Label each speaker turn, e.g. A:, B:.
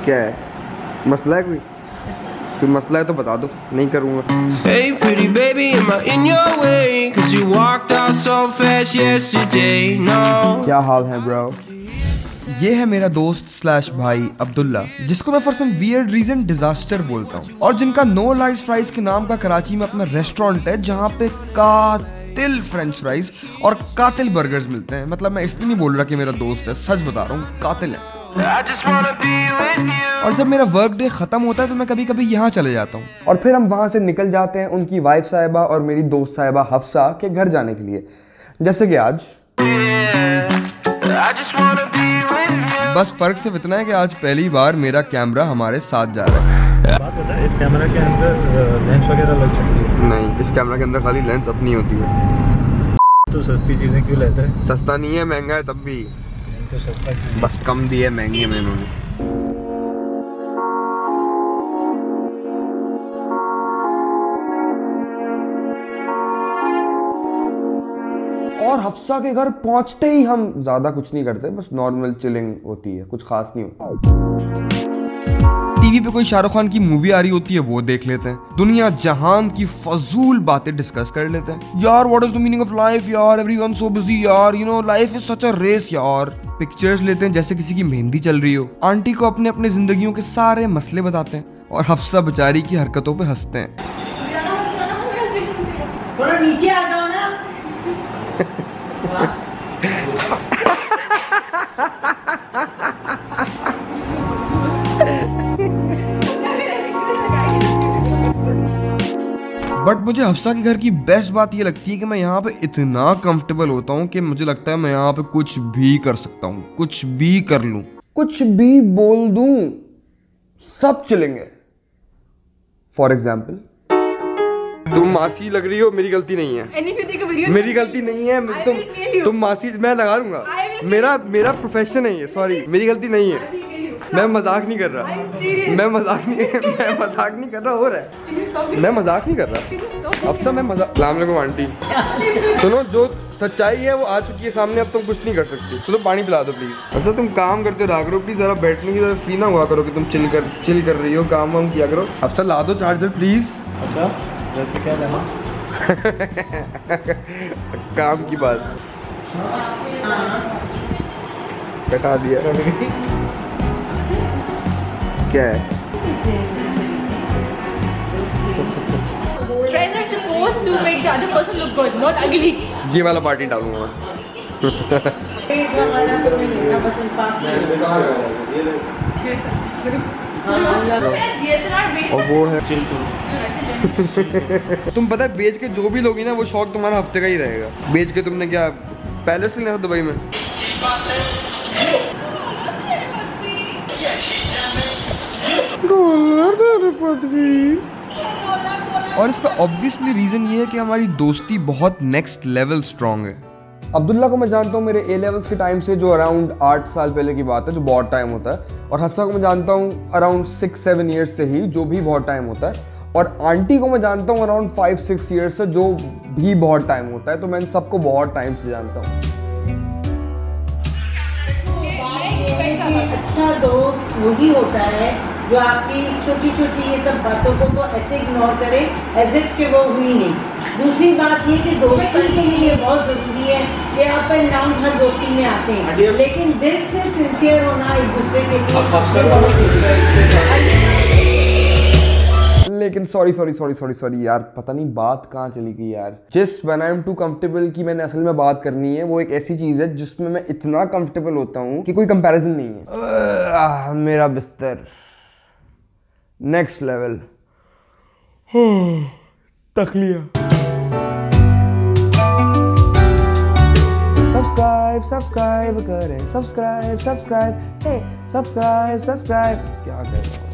A: क्या है मसला है? कोई मसला है तो बता दो, नहीं करूँगा।
B: Hey pretty baby, am I in your way? 'Cause you walked out so fast yesterday. No.
A: क्या हाल है ब्रो?
C: ये है मेरा दोस्त स्लैश भाई अब्दुल्ला, जिसको मैं for some weird reason disaster बोलता हूँ, और जिनका नो लाइस फ्राइज के नाम का कराची में अपना रेस्टोरेंट है जहाँ पे कातिल फ्रेंच फ्राइज और कातिल बर्गर्स मिलते हैं। मतलब मैं इसलिए नहीं बोल रहा कि मेरा दोस्त है, सच बता रहा हूँ, कातिल है। और जब मेरा वर्क डे खत्म होता है तो मैं कभी कभी यहाँ चले जाता हूँ,
A: और फिर हम वहाँ से निकल जाते हैं उनकी वाइफ साहिबा और मेरी दोस्त साहिबा हफ्सा के घर जाने के लिए, जैसे कि आज।
C: बस फर्क सिर्फ इतना है कि आज पहली बार मेरा कैमरा हमारे साथ जा रहा है।
D: बात होता है, इस कैमरा के अंदर लेंस वगैरह लग सकती है?
A: नहीं, इस कैमरा के अंदर खाली लेंस अपनी होती है।
D: तो सस्ती चीजें क्यों लेता है?
A: सस्ता नहीं है, महंगा है तब भी।
D: तो सस्ता क्यों?
A: बस कम दिए, महंगी है मैंने। और हफ्सा के घर पहुंचते ही हम ज्यादा कुछ नहीं करते, बस नॉर्मल चिलिंग होती है, कुछ खास नहीं होता।
C: टीवी पे कोई शाहरुख खान की मूवी आ रही होती है, वो देख लेते हैं। दुनिया जहान की फजूल बातें डिस्कस कर लेते हैं। यार what is the meaning of life यार, एवरीवन सो बिजी यार, you know life is such a race यार। पिक्चर्स लेते हैं जैसे किसी की मेहंदी चल रही हो। आंटी को अपने अपने जिंदगियों के सारे मसले बताते हैं और हफ्सा बेचारी की हरकतों पे हंसते हैं।
E: थोड़ा नीचे आ जाओ ना।
C: बट मुझे हफ्सा के घर की बेस्ट बात ये लगती है कि मैं यहाँ पे इतना कंफर्टेबल होता हूँ कि मुझे लगता है मैं यहाँ पे कुछ भी कर सकता हूँ, कुछ भी कर लूँ,
A: कुछ भी बोल दूं, सब चलेंगे। फॉर एग्जाम्पल, तुम मासी लग रही हो, मेरी गलती नहीं है, मेरी गलती नहीं है। तुम मासी, मैं लगा लूंगा, मेरा प्रोफेशन है ये, सॉरी मेरी गलती नहीं है। मैं मजाक नहीं कर रहा, मैं मजाक नहीं कर रहा, हो रहा है, मैं मजाक नहीं कर रहा। अब सब मैं मजाक। अस्सलाम वालेकुम आंटी, सुनो जो सच्चाई है वो आ चुकी है सामने, अब तुम कुछ नहीं कर सकती। चलो पानी पिला दो प्लीज। अच्छा तुम काम करते रहा करो प्लीज, जरा बैठने की जरा फ्री ना हुआ करो कि तुम चिल कर रही हो, काम वाम किया करो। अब सर ला दो चार्जर प्लीज।
D: अच्छा क्या लेना?
A: काम की बात बैठा दिया। क्या है?
F: Friends are supposed to make the other person look good, not ugly.
A: ये वाला पार्टी डालूंगा मैं। और वो है तुम पता है बेच के जो भी लोगी ना, वो शौक तुम्हारा हफ्ते का ही रहेगा। बेच के तुमने क्या पैलेस लेना था दुबई में?
C: और इसका ऑब्वियसली रीजन ये है कि हमारी दोस्ती बहुत नेक्स्ट लेवल स्ट्रांग है।
A: अब्दुल्ला को मैं जानता हूँ मेरे ए लेवल्स के टाइम से, जो अराउंड 8 साल पहले की बात है, जो बहुत टाइम होता है। और हफ्सा को मैं जानता हूँ अराउंड 6-7 ईयर्स से ही, जो भी बहुत टाइम होता है। और आंटी को मैं जानता हूँ अराउंड 5-6 ईयर्स से, जो भी बहुत टाइम होता है। तो मैं इन सबको बहुत टाइम से जानता हूँ।
E: अच्छा दोस्त वही होता है जो आपकी छोटी छोटी ये सब बातों को तो ऐसे इग्नोर करे एज इफ कि वो हुई नहीं। दूसरी बात ये कि दोस्ती के लिए बहुत ज़रूरी है कि अप एंड डाउन हर दोस्ती में आते हैं, लेकिन दिल से सिंसियर होना एक दूसरे के लिए।
A: लेकिन सॉरी यार, पता नहीं बात कहाँ चली गई यार। Just when I am too comfortable कि मैंने असल में बात करनी है, वो एक ऐसी चीज़ है जिसमें मैं इतना कंफर्टेबल होता हूँ कि कोई कंपैरिजन नहीं है। मेरा बिस्तर नेक्स्ट लेवल, तखलिया। सब्सक्राइब करें, सब्सक्राइब क्या कर रहे हो?